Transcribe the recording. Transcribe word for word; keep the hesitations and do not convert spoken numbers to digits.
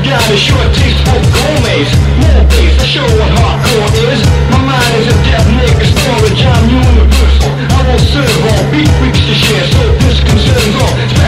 got a short taste for gourmets. More bass, I show what hardcore is. My mind is a deaf nigga storage, I'm universal. I will serve all beat freaks to share, so this concerns all.